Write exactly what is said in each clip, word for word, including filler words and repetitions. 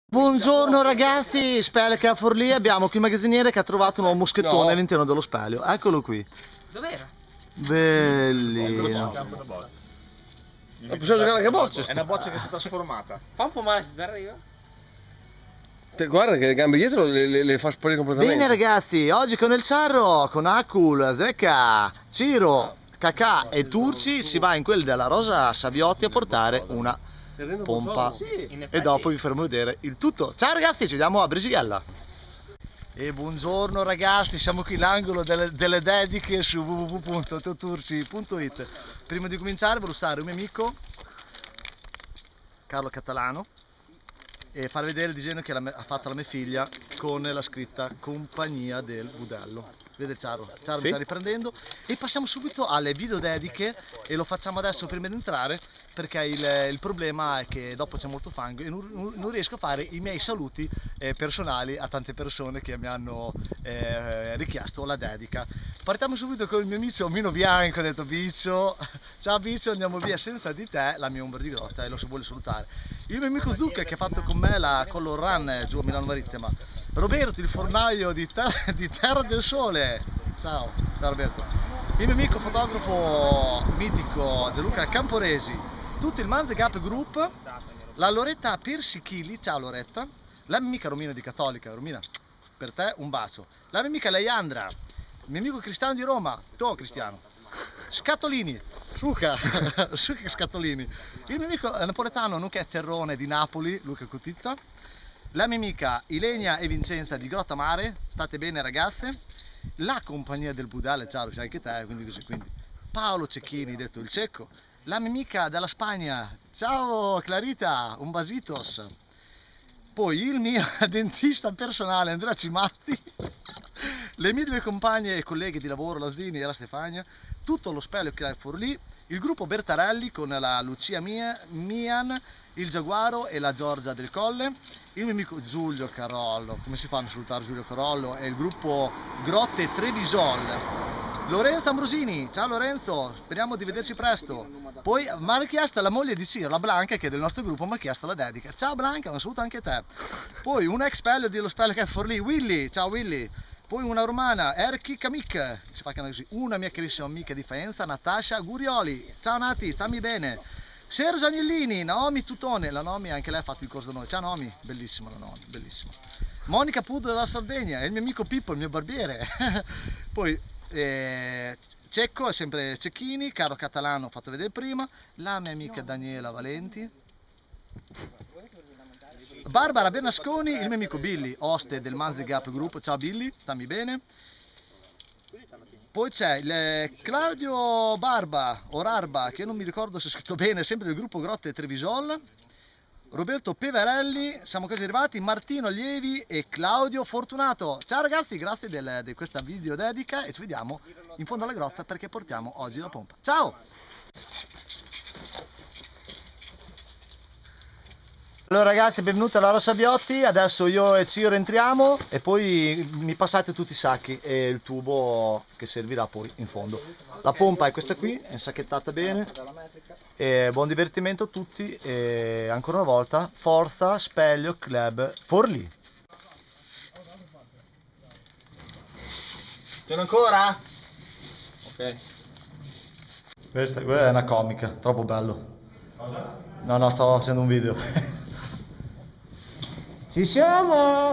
Buongiorno ragazzi, Spelec a Forlì, abbiamo qui il magazziniere che ha trovato un nuovo moschettone no. all'interno dello speleo, eccolo qui. Dov'era? Bellino. Ma possiamo giocare anche a bocce? È una boccia che si è trasformata. Fa un po' male se ti arriva. Te, guarda che le gambe dietro le, le, le fa sparire completamente. Bene ragazzi, oggi con il Ciarro, con Akul, Zecca, Ciro, Cacà e Turci si va in quelli della Rosa Saviotti a portare una pompa e dopo vi faremo vedere il tutto. Ciao ragazzi, ci vediamo a Brisighella. E buongiorno ragazzi, siamo qui all'angolo delle, delle dediche su w w w punto toturci punto it. Prima di cominciare voglio usare un mio amico Carlo Catalano e far vedere il disegno che ha fatto la mia figlia con la scritta Compagnia del Budello. Vede Ciaro, Ciaro sì. Mi sta riprendendo e passiamo subito alle video dediche e lo facciamo adesso prima di entrare perché il, il problema è che dopo c'è molto fango e non, non riesco a fare i miei saluti eh, personali a tante persone che mi hanno eh, richiesto la dedica. Partiamo subito con il mio amico Mino Bianco, ho detto Biccio, ciao Biccio, andiamo via senza di te, la mia ombra di grotta e lo si vuole salutare. Il mio amico Zucca che ha fatto con me la Color Run giù a Milano Marittima. Roberto, il fornaio di, ter di Terra del Sole. Ciao, ciao Roberto. Il mio amico fotografo mitico Gianluca Camporesi. Tutto il Manze Gap Group. La Loretta Persichili. Ciao Loretta. La mia amica Romina di Cattolica. Romina, per te un bacio. La mia amica Leiandra. Il mio amico Cristiano di Roma. Tu Cristiano. Scatolini. Suca. Suca Scatolini. Il mio amico napoletano nonché terrone di Napoli, Luca Cutitta. La mia amica Ilenia e Vincenza di Grotta Mare, state bene ragazze. La compagnia del Budale, ciao, sai anche te, quindi così, quindi. Paolo Cecchini, detto il cecco. La mia amica dalla Spagna, ciao Clarita, un basitos. Poi il mio dentista personale Andrea Cimatti. Le mie due compagne e colleghe di lavoro, la Zini e la Stefania. Tutto lo Speleo Club Forlì. Il gruppo Bertarelli con la Lucia Mia, Mian, il Giaguaro e la Giorgia del Colle, il mio amico Giulio Carollo, come si fanno a salutare Giulio Carollo, e il gruppo Grotte Trevisol, Lorenzo Ambrosini, ciao Lorenzo, speriamo di vederci presto. Poi mi ha chiesto la moglie di Ciro, la Blanca, che è del nostro gruppo, mi ha chiesto la dedica, ciao Blanca, un saluto anche a te. Poi un ex pello dello Speleo che è Forlì, Willy, ciao Willy. Poi una romana, Erki Kamik, si fa chiamare così, una mia carissima amica di Faenza, Natascia Gurioli, ciao Nati, stammi bene. Sergio Agnellini, Naomi Tutone, la Naomi anche lei ha fatto il corso da noi, ciao Naomi, bellissima la Naomi, bellissima. Monica Pudo della Sardegna, e il mio amico Pippo, il mio barbiere. Poi eh, Cecco, è sempre Cecchini, Caro Catalano, ho fatto vedere prima, la mia amica Daniela Valenti. Barbara Bernasconi, il mio amico Billy, oste del Manze Gap Group, ciao Billy, stammi bene. Poi c'è il Claudio Barba, o Rarba, che non mi ricordo se è scritto bene, sempre del gruppo Grotte Trevisol. Roberto Peverelli, siamo quasi arrivati, Martino Allievi e Claudio Fortunato. Ciao ragazzi, grazie del, di questa video dedica e ci vediamo in fondo alla grotta perché portiamo oggi la pompa. Ciao! Allora ragazzi, benvenuti alla Rosa Saviotti, adesso io e Ciro entriamo e poi mi passate tutti i sacchi e il tubo che servirà poi in fondo. La pompa è questa qui, è insacchettata bene, e buon divertimento a tutti e ancora una volta forza Speleo Club Forlì. C'è ancora? Ok. Questa, questa è una comica, troppo bello. Cosa? No, no, stavo facendo un video. Ci siamo!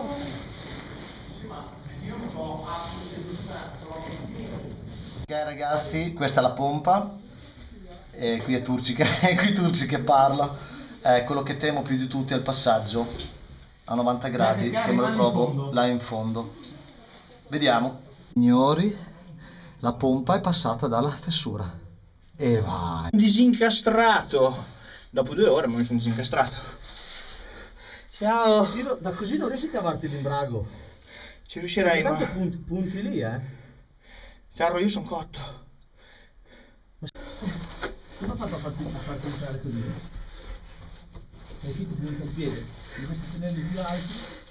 Ok ragazzi, questa è la pompa e qui è Turci che, qui Turci che parla. Eh, quello che temo più di tutti è il passaggio a novanta gradi che me lo trovo là in fondo. Vediamo. Signori, la pompa è passata dalla fessura e vai. Disincastrato. Dopo due ore mi sono disincastrato. Ciao! Così, da così non riesci a cavarti l'imbrago. Ci riuscirei, ma... Tanto punti, punti lì, eh? Ciao, io sono cotto. Ma... Come ha fatto a farti, a farti entrare così? Sei qui, ti punta il piede. Dovresti tenerli più alti.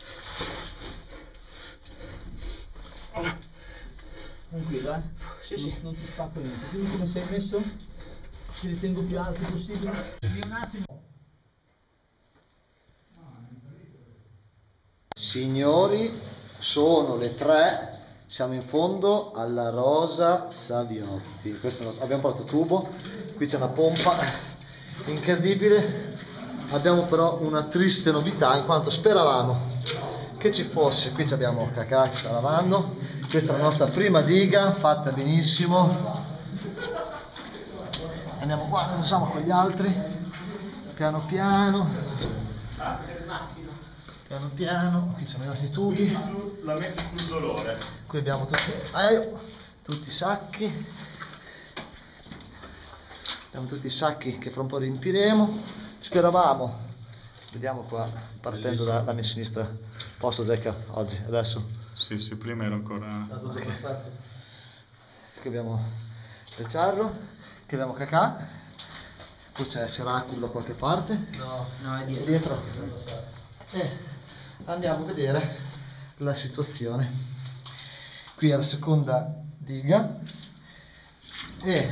Tranquillo, eh? Sì, sì. Non, non ti spacco niente. Quindi come sei messo? Ci li tengo più alti possibile. Devi un attimo. Signori, sono le tre, siamo in fondo alla Rosa Saviotti. Questo abbiamo portato tubo, qui c'è una pompa incredibile. Abbiamo però una triste novità, in quanto speravamo che ci fosse. Qui abbiamo Cacà che sta lavando. Questa è la nostra prima diga, fatta benissimo. Andiamo qua, non siamo con gli altri, piano piano, piano piano. Qui sono i nostri tubi. La metti sul dolore. Qui abbiamo tutti, eh, tutti i sacchi. Abbiamo tutti i sacchi che fra un po' riempiremo. Speravamo, vediamo qua, partendo da, da mia sinistra. Posso Zecca oggi, adesso? Sì, sì, prima era ancora... Okay. Qui abbiamo il Ciarro, qui abbiamo Cacà, poi c'è Siraculo da qualche parte. No, no, è dietro. È dietro. E andiamo a vedere la situazione. Qui è la seconda diga. E,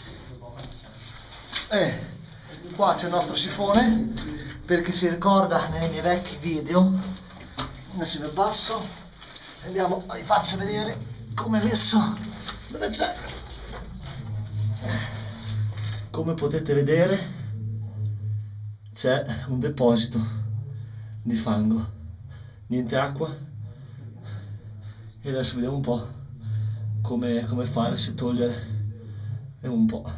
e qua c'è il nostro sifone, per chi si ricorda nei miei vecchi video. Adesso mi passo, andiamo, vi faccio vedere come è messo, dove c'è. Come potete vedere c'è un deposito di fango, niente acqua, e adesso vediamo un po' come, come fare, se togliere, vediamo un po'.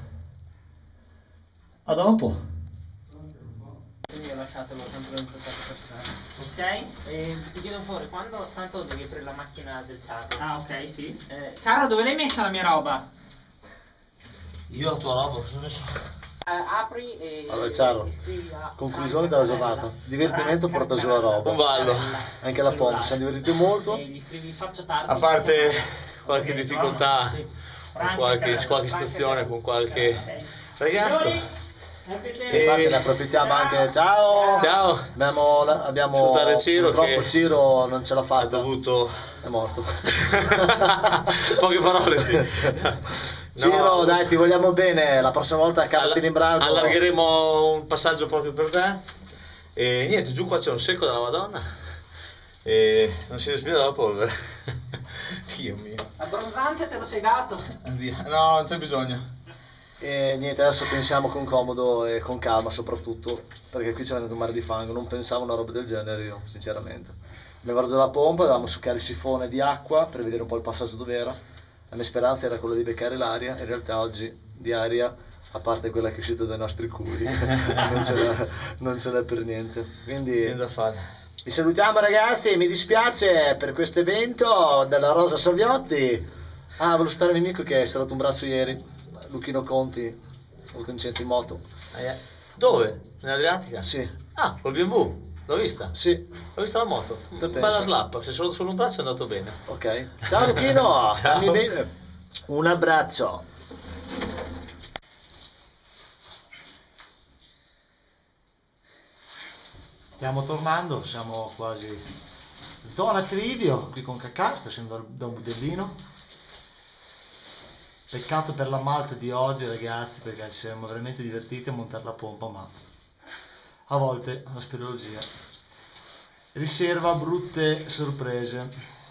A dopo. Quindi ho lasciato lo tanto non ok? E ti chiedo un favore, quando tanto devi aprire la macchina del Ciarro? Ah, ok, sì. Eh, Ciarro, dove l'hai messa la mia roba? Io la tua roba, cosa ne so? Eh, apri e... Allora, Ciarro, e scrivi a... conclusione della giornata. Divertimento porta giù la roba. Un ballo. Anche la pompa, ci siamo divertiti molto. E gli scrivi faccio tardi. A parte qualche difficoltà, con qualche, qualche stazione, con qualche ragazzo. E infatti ne approfittiamo anche. Ciao! Ciao! Abbiamo, abbiamo Salutare Ciro, purtroppo che Ciro non ce l'ha Ha fatta, dovuto... è morto. Poche parole, sì. Ciro, No, dai, ti vogliamo bene, la prossima volta cartine in branco. allargheremo un passaggio proprio per te. E niente, giù qua c'è un secco della Madonna e non si respira dalla polvere. Dio mio. Abbronzante te lo sei dato? Addio. No, non c'è bisogno. E niente, adesso pensiamo con comodo e con calma soprattutto, perché qui c'è venuto un mare di fango, non pensavo a una roba del genere io, sinceramente. Abbiamo guardato la pompa, dovevamo succhiare il sifone di acqua per vedere un po' il passaggio dov'era. La mia speranza era quella di beccare l'aria, in realtà oggi di aria, a parte quella che è uscita dai nostri culi, non ce n'è, non ce n'è per niente. Quindi Senza fare. vi salutiamo ragazzi, mi dispiace per questo evento della Rosa Saviotti. Ah, volevo stare un amico che si è rotto un braccio ieri, Luchino Conti, ha avuto un incidente in moto. Dove? Nell'Adriatica? Sì, Ah, col B and W. L'ho vista? sì, L'ho vista la moto. Te Bella penso. slappa, se solo solo un braccio è andato bene. ok. Ciao Luchino, Ciao. stammi bene. Un abbraccio. Stiamo tornando, siamo quasi zona Trivio, qui con Cacà, sto scendendo da un budellino. Peccato per la malta di oggi ragazzi, perché ci siamo veramente divertiti a montare la pompa, ma a volte la speleologia riserva brutte sorprese.